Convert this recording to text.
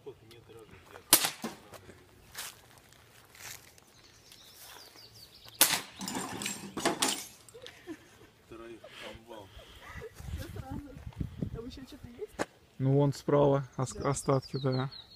сколько? Нет, разных лет. Троих амбал. Там еще что-то есть? Ну вон справа остатки, да.